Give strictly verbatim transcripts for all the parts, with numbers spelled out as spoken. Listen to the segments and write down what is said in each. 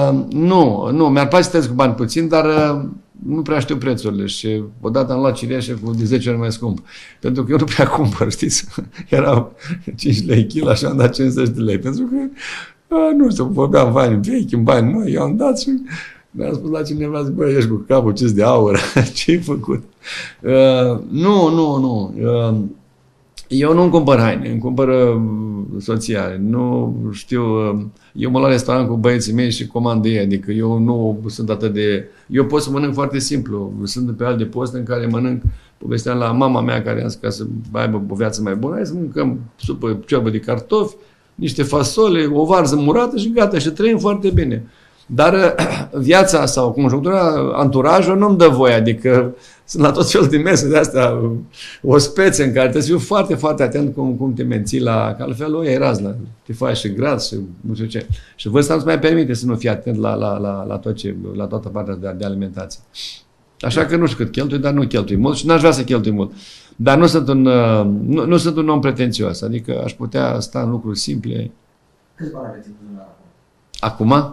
Uh, nu, nu, mi-ar place să trăiesc cu bani puțin, dar uh, nu prea știu prețurile și odată am luat cireșe cu de zece ori mai scump. Pentru că eu nu prea cumpăr, știți? Erau cinci lei kil, așa am dat cincizeci de lei. Pentru că, uh, nu știu, vorbeam bani vechi, în bani noi, eu am dat și mi-a spus la cineva, zic, băi, ești cu capul ce de aur, ce-ai făcut? Uh, nu, nu, nu. Uh, Eu nu-mi cumpăr haine, îmi cumpără soția. Nu știu, eu mă la restaurant cu băieții mei și comand de ei, adică eu nu sunt atât de... Eu pot să mănânc foarte simplu. Sunt de pe alt de post în care mănânc, povesteam la mama mea care am zis ca să aibă o viață mai bună, hai să mâncăm supă, ciorbă de cartofi, niște fasole, o varză murată și gata, și trăim foarte bine. Dar viața sau conjunctura, anturajul nu-mi dă voie, adică sunt la tot felul de mese de astea, o speță în care trebuie să fiu foarte, foarte atent cum, cum te menții la, că altfel o iei razna, te faci și gras și nu știu ce. Și vârsta nu-ți mai permite să nu fii atent la, la, la, la, tot ce, la toată partea de, de alimentație. Așa că nu știu cât cheltui, dar nu cheltui mult și n-aș vrea să cheltui mult. Dar nu sunt un, nu, nu sunt un om pretențios, adică aș putea sta în lucruri simple. Câți bani aveți în buzunar acum? Acum?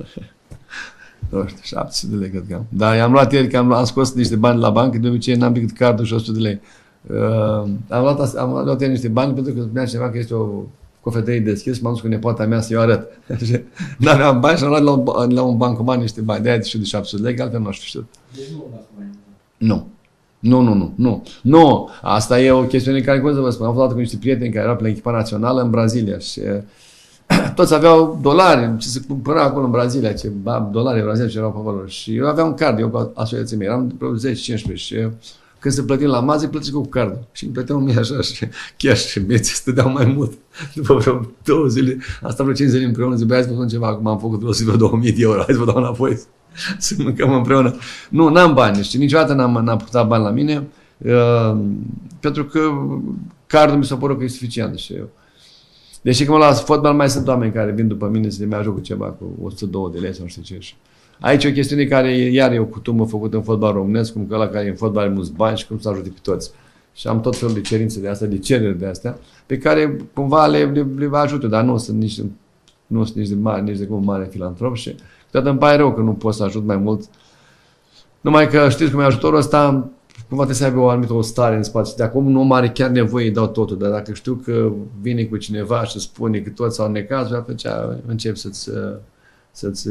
Nu știu, șapte sute de lei cred că am. Dar i-am luat ieri că am, am scos niște bani la bancă, de obicei n-am decât cardul și o sută de lei. Uh, am, luat, am luat ieri niște bani pentru că spunea cineva că este o cofetărie deschis și m-am dus cu nepoata mea să-i o arăt. N-aveam bani și am luat la un, la un bancomat niște bani. De-aia știu de șapte sute de lei, că altfel nu știu. Deci nu dați bani. Nu. Nu, nu, nu, nu. Nu, asta e o chestiune care, cum să vă spun, am fost cu niște prieteni care erau pe la echipa națională în Brazilia și toți aveau dolari, ce se cumpăra acolo în Brazilia, ce dolari în Brazilia ce erau pe acolo. Și eu aveam un card, eu cu asociații mei, eram de zece cincisprezece și când se plătim la mază, plătiți cu cardul. Și îmi plăteau mie așa și chiar și mie ți stădeau mai mult. După vreo două zile, asta vreo cinci zile împreună, zic, băi, hai să vă spun ceva, acum am făcut vreo, vreo două mii de euro, hai să vă dau înapoi să mâncăm împreună. Nu, n-am bani și niciodată n-am, n-am putut bani la mine, uh, pentru că cardul mi s-a părut că e suficient și eu. Deși când mă las fotbal, mai sunt oameni care vin după mine să le mai ajut cu ceva, cu o sută doi de lei sau nu știu ce. Aici e o chestiune care iar e o cutumă făcută în fotbal românesc, cum că ăla care e în fotbal are mulți bani și cum să ajute pe toți. Și am tot felul de cerințe de astea, de cereri de astea, pe care cumva le, le, le va ajută, dar nu sunt nici, nu sunt nici de mare, nici de cum mare filantrop și câteodată îmi pare rău că nu pot să ajut mai mult. Numai că știți cum e ajutorul ăsta, cumva trebuie să aibă o anumită o stare în spațiu. De acum nu are chiar nevoie, îi dau totul, dar dacă știu că vine cu cineva și spune că toți au necazuri, atunci încep să-ți, să-ți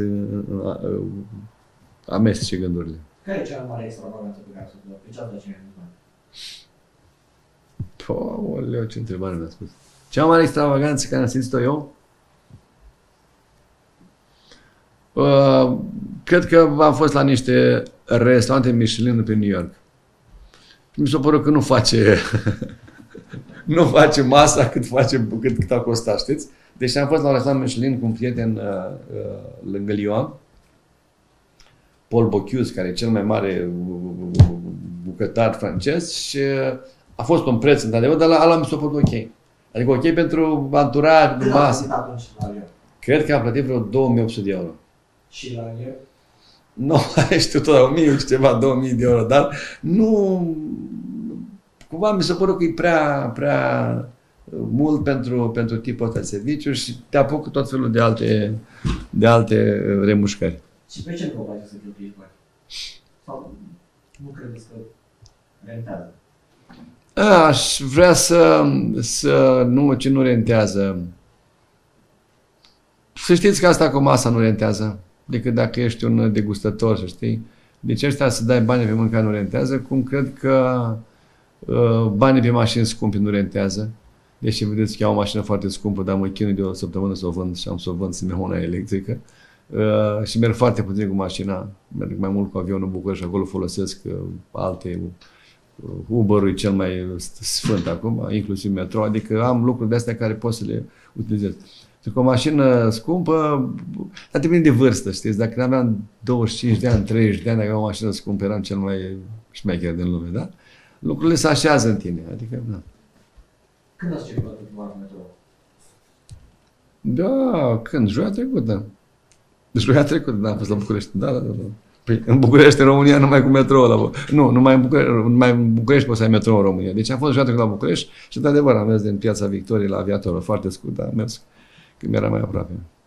amestece gândurile. Care e cea mai mare extravaganță pe care ați făcut-o? Pe ce ați dat cei mai mulți bani? Păi, oleu, ce întrebare mi-a spus. Cea mai mare extravaganță care am simțit-o eu? Uh, cred că am fost la niște restaurante Michelin pe New York. Mi s-a părut că nu face nu face masa cât, face, cât, cât a costat, știți? Deci am fost la un restaurant Michelin cu un prieten uh, uh, lângă Lyon, Paul Bocuse, care e cel mai mare bucătar francez și a fost un preț într-adevăr, dar ala mi s-a părut ok. Adică ok pentru anturaj, pentru masă. Cred că a plătit vreo două mii opt sute de euro. Și la el? Nu mai știu tot, o mie și ceva, două mii de euro, dar nu... Cumva mi s-a părut că e prea, prea mult pentru, pentru tipul ăsta de serviciu și te apucă tot felul de alte, de alte remușcări. Și pe ce nu vă să cheltuiți bani? Sau nu credeți că rentează? Aș vrea să, să nu, ce nu rentează. Să știți că asta cu masa nu rentează, decât dacă ești un degustător, să știi. Deci ăștia să dai bani pe mâncare nu rentează, cum cred că uh, banii pe mașini scumpe nu rentează. Deși vedeți că iau o mașină foarte scumpă, dar mă chinui de o săptămână să o vând și am să o vând să-mi iau una electrică. Uh, și merg foarte puțin cu mașina, merg mai mult cu avionul în București, acolo folosesc uh, alte, uh, Uber-ul e cel mai sfânt acum, inclusiv metro, adică am lucruri de astea care pot să le utilizez. Cu o mașină scumpă, dar depinde de vârstă, știți, dacă aveam douăzeci și cinci de ani, treizeci de ani, dacă aveam o mașină scumpă, eram cel mai șmecher din lume, da? Lucrurile se așează în tine, adică, da. Când ați circulat ultima oară în metrou? Da, când? Joia trecută. Joia trecută, da, am fost la București. Da, da, da. Păi, în București, în România, numai cu metrou la Nu, numai în București, numai în București poți să ai metrou în România. Deci am fost joia trecută la București și, de adevăr, am mers din Piața Victoriei la Aviatorul, foarte scurt, dar am mers când era mai aproape.